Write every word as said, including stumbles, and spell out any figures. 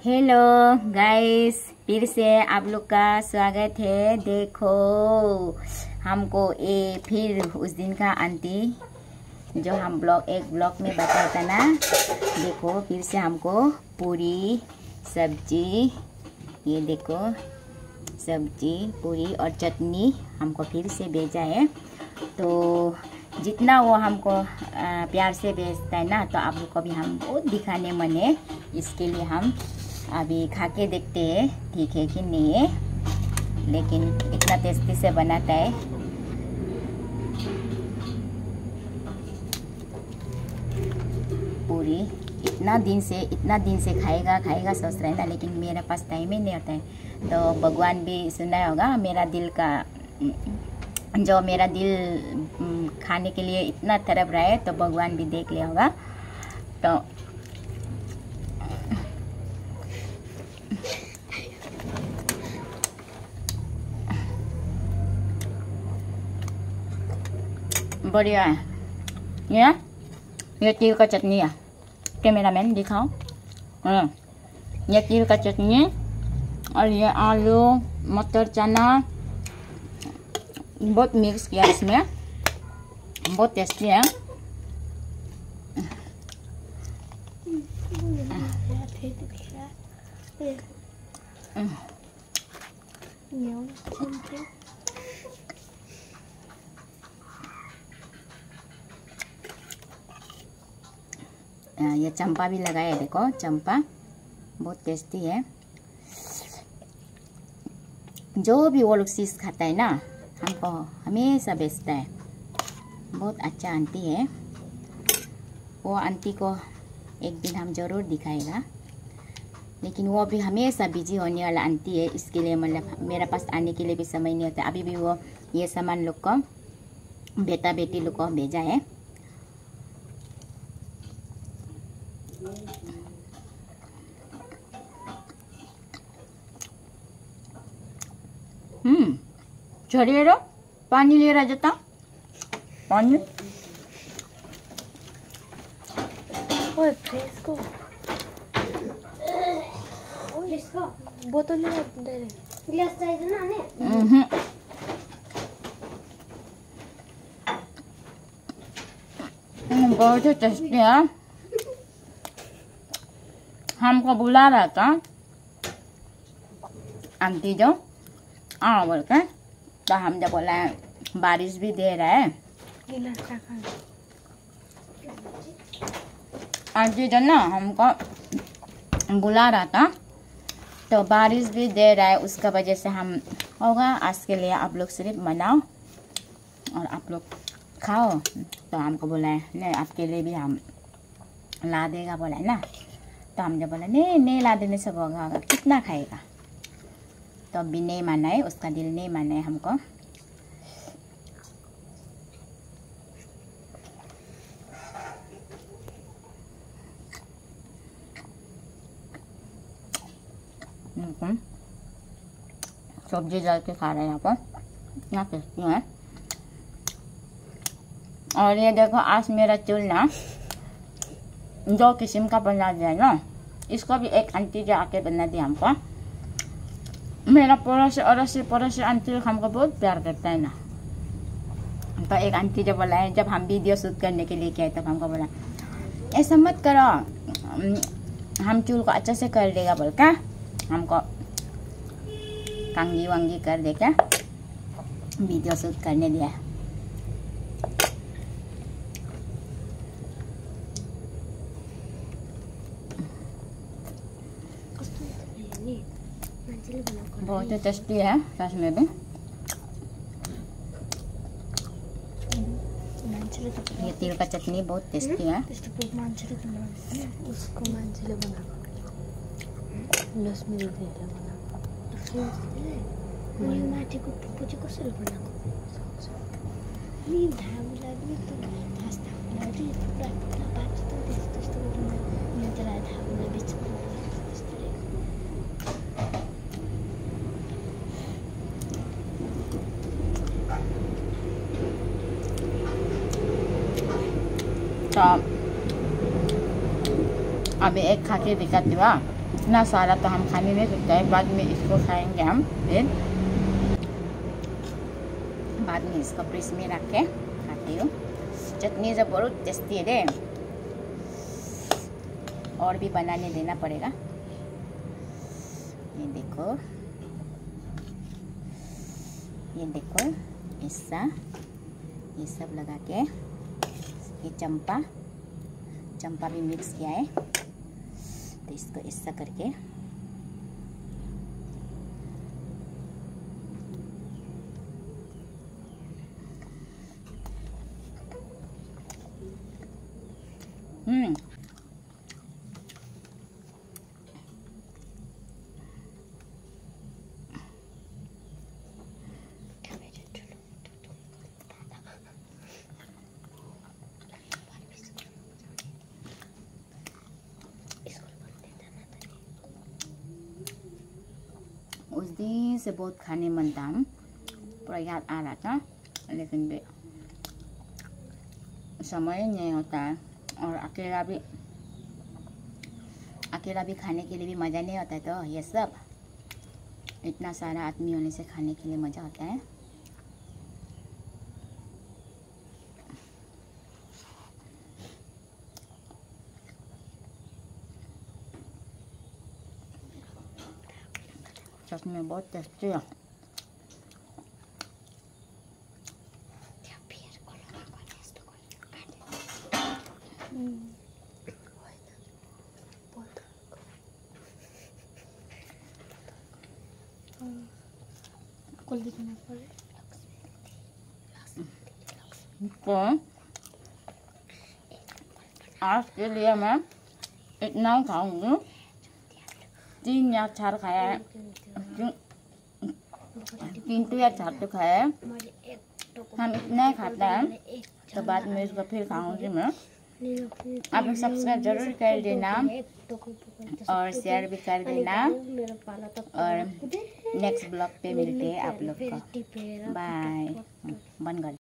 Hello guys, फिर से आप लोग का स्वागत है। देखो हमको ये फिर उस दिन का आंटी जो हम ब्लॉग एक ब्लॉग में बताया था ना, देखो फिर से हमको पूरी सब्जी, ये देखो सब्जी पूरी और चटनी हमको फिर से भेजा है। तो जितना वो हमको प्यार से भेजता है ना, तो आप लोग को भी हम बहुत दिखाने मन है। इसके लिए हम अभी खा के देखते हैं ठीक है कि नहीं है, लेकिन इतना टेस्टी से बनाता है। पूरी इतना दिन से इतना दिन से खाएगा खाएगा सोच रहे हैं ना, लेकिन मेरे पास टाइम ही नहीं होता है। तो भगवान भी सुना होगा मेरा दिल का, जो मेरा दिल खाने के लिए इतना तड़प रहा है, तो भगवान भी देख लिया होगा। तो बढ़िया है ये ये तिल का चटनी है। कैमरामैन दिखाओ। ये तिल का चटनी और ये आलू मटर चना बहुत मिक्स किया इसमें, बहुत टेस्टी है। ये चंपा भी लगाया है, देखो चंपा बहुत टेस्टी है। जो भी वो लोग चीज़ खाता है ना, हमको हमेशा बेचता है। बहुत अच्छा आंटी है वो। आंटी को एक दिन हम ज़रूर दिखाएगा, लेकिन वो भी हमेशा बिजी होने वाला आंटी है। इसके लिए मतलब मेरे पास आने के लिए भी समय नहीं होता। अभी भी वो ये सामान लोग को बेटा बेटी लोग को भेजा है। हम्म चलिए रो पानी ले रहा जाता पानी ओए फ्रेश को बोतल में दे दे गिलास चाहिए ना ने। हम्म बहुत टेस्टी है। हमको बुला रहा था आंटी जो हाँ बोल के, तो हम जब बोला बारिश भी दे रहा है, आंटी जो ना हमको बुला रहा था, तो बारिश भी दे रहा है, उसका वजह से हम होगा आज के लिए आप लोग सिर्फ बनाओ और आप लोग खाओ। तो हमको बोला है नहीं आपके लिए भी हम ला देगा बोला है ना। तो हम जब बोला नहीं नहीं ला देने से होगा, होगा कितना खाएगा। तो अभी नहीं माना है, उसका दिल नहीं माना है हमको। सब्जी डाल के खा रहे हैं यहाँ पर, इतना टेस्टी है। और ये देखो आज मेरा चूल ना दो किस्म का बना दिया ना, इसको भी एक आंटी जो आके बना दिया हमको। मेरा पड़ोसी अड़ोसी पड़ोसी आंटी हमको बहुत प्यार करता है ना। तो एक आंटी जब बोला है, जब हम वीडियो शूट करने के लिए गए तब हमको बोला ऐसा मत करो, हम चूल को अच्छे से कर देगा बोल के हमको कंगी वंगी कर दे क्या वीडियो शूट करने दिया। बहुत ही टेस्टी है सच में भी। ये तिल का चटनी बहुत टेस्टी है। उसको मांझले बना लक्ष्मी दे बना माटी को पूजा को सर बना नी धाम लागी तो रास्ता लागी प्राप्त बात तो तेस्तो बना नि तरा धाम में बीच तो अभी एक खा के दिखाती हूँ। इतना सारा तो हम खाने नहीं सकते हैं, बाद में इसको खाएंगे हम। फिर बाद में इसको फ्रिज में रख के खाती हूँ। चटनी जो बहुत टेस्टी है रे, और भी बनाने देना पड़ेगा। ये देखो, ये देखो ऐसा, ये सब लगा के, ये चंपा चंपा भी मिक्स किया है, तो इसको ऐसा करके हम्म उस दिन से बहुत खाने मन था, हम पूरा याद आ रहा था, लेकिन भी समय नहीं होता है। और अकेला भी अकेला भी खाने के लिए भी मज़ा नहीं होता है। तो ये सब इतना सारा आदमी होने से खाने के लिए मज़ा आता है। चटनी में बहुत टेस्टी है। तो आज के लिए मैं इतना खाऊंगी। तीन या चार खाया है, तीन तो या चार तो खाया है। हम इतना ही खाते हैं, तो बाद में इसको फिर खाऊंगी मैं। आप लोग सब्सक्राइब जरूर कर देना और शेयर भी कर देना। और नेक्स्ट ब्लॉग पे मिलते हैं आप लोग को। बाय। बंद कर।